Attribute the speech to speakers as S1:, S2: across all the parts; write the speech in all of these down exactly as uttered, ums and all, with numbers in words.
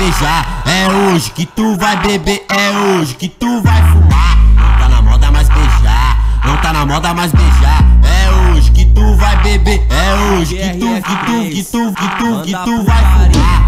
S1: beijar. É hoje que tu vai beber, é hoje que tu vai fumar. Não tá na moda mais beijar, não tá na moda mais beijar. É hoje que tu vai beber, é hoje que tu, que tu, que tu, que tu, que tu vai fumar.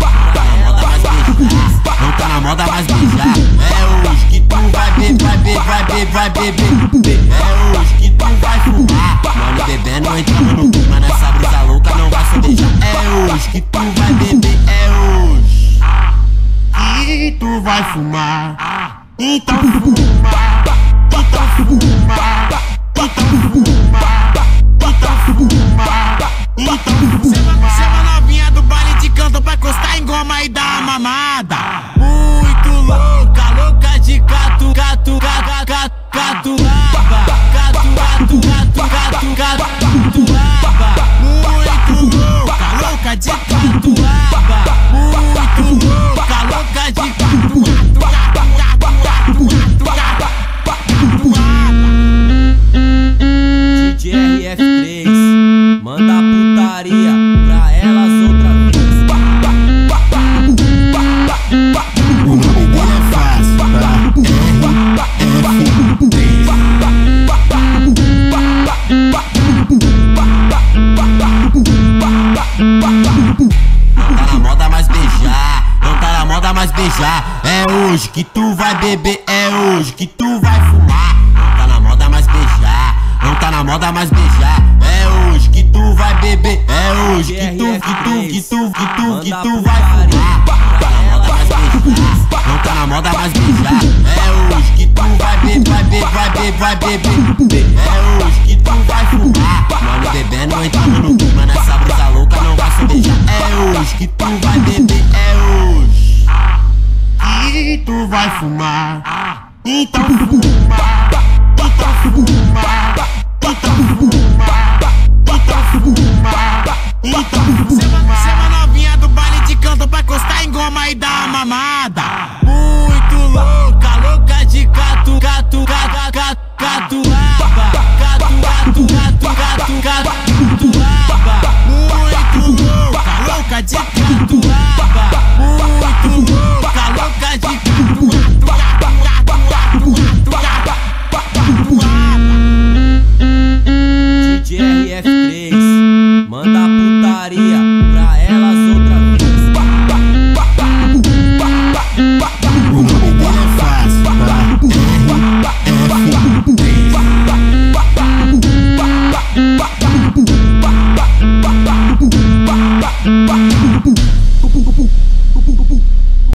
S1: Não tá na moda mais beijar, é hoje que tu vai beber, vai beber, vai beber, vai beber. É hoje que tu vai fumar. Mano bebendo, entrando no clima, nessa brisa louca não vai se beijar. É hoje que tu vai beber, é hoje que tu vai fumar. Então fuma, então fuma, então fuma, então fuma, então fuma. Chama novinha do baile de canto pra encostar em goma e dar uma mamada. Muito louca, louca de catu, catu, catu, catu, catuaba. Catu, catu, catu, catu, catuaba. Muito louca, louca de catuaba. Muito louca, louca de catuaba. D J R F três, manda a putaria pra elas outra vez. O nome dele é fácil, tá? R F três. Não tá na moda mais beijar, não tá na moda mais beijar. É hoje que tu vai beber, é hoje que tu vai fumar. Não tá na moda mais beijar, não tá na moda mais beijar. É hoje que tu vai beber, é hoje que tu, que tu, que tu, que tu, que tu vai fumar. Não tá na moda mais beijar, é hoje que tu vai beber, vai beber, vai beber, vai beber. É hoje que tu vai fumar. Mano bebendo, entrando no clima, nessa brisa louca não vai se beijar. É hoje que tu vai beber, é hoje que tu vai fumar. Então